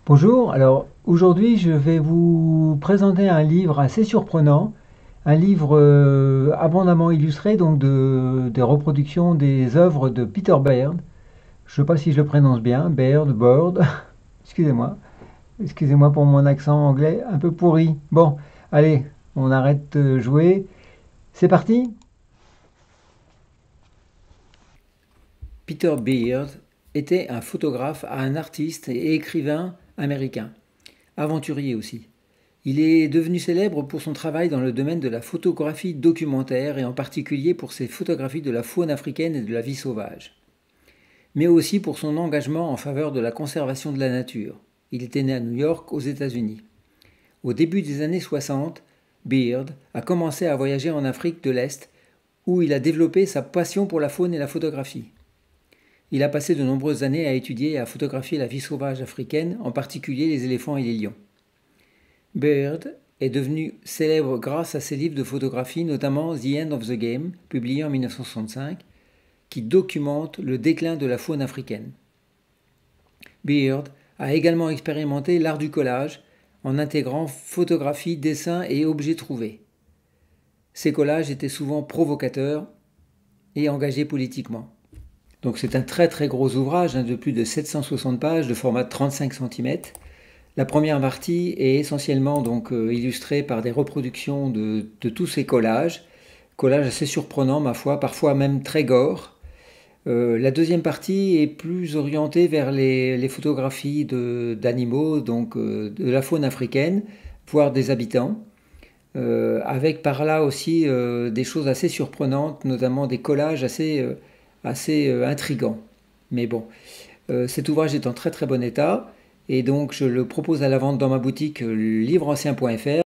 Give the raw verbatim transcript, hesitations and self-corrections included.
Bonjour, alors aujourd'hui je vais vous présenter un livre assez surprenant, un livre euh, abondamment illustré, donc de, des reproductions des œuvres de Peter Baird. Je ne sais pas si je le prononce bien, Baird, Bird, excusez-moi, excusez-moi pour mon accent anglais un peu pourri. Bon, allez, on arrête de jouer, c'est parti. Peter Beard était un photographe, un artiste et écrivain américain, aventurier aussi. Il est devenu célèbre pour son travail dans le domaine de la photographie documentaire et en particulier pour ses photographies de la faune africaine et de la vie sauvage, mais aussi pour son engagement en faveur de la conservation de la nature. Il était né à New York, aux États-Unis. Au début des années soixante, Beard a commencé à voyager en Afrique de l'Est où il a développé sa passion pour la faune et la photographie. Il a passé de nombreuses années à étudier et à photographier la vie sauvage africaine, en particulier les éléphants et les lions. Beard est devenu célèbre grâce à ses livres de photographie, notamment The End of the Game, publié en mille neuf cent soixante-cinq, qui documente le déclin de la faune africaine. Beard a également expérimenté l'art du collage en intégrant photographie, dessins et objets trouvés. Ces collages étaient souvent provocateurs et engagés politiquement. Donc c'est un très très gros ouvrage hein, de plus de sept cent soixante pages de format trente-cinq centimètres. La première partie est essentiellement donc euh, illustrée par des reproductions de, de tous ces collages, collages assez surprenants ma foi, parfois même très gore. Euh, la deuxième partie est plus orientée vers les, les photographies d'animaux, donc euh, de la faune africaine, voire des habitants, euh, avec par là aussi euh, des choses assez surprenantes, notamment des collages assez, euh, assez euh, intrigants. Mais bon, euh, cet ouvrage est en très très bon état. Et donc je le propose à la vente dans ma boutique livre ancien point F R.